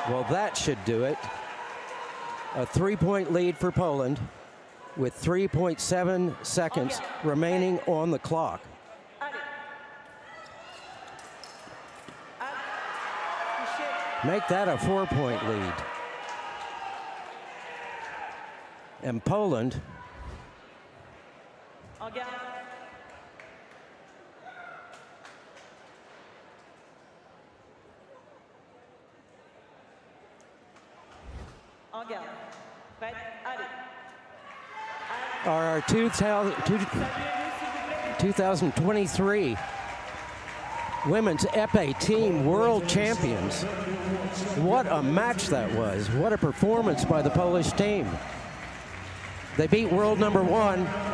Well, that should do it. A 3-point lead for Poland with 3.7 seconds remaining on the clock. Make that a 4-point lead. And Poland are our 2023 women's Epee team world champions. What a match that was. What a performance by the Polish team. They beat world number 1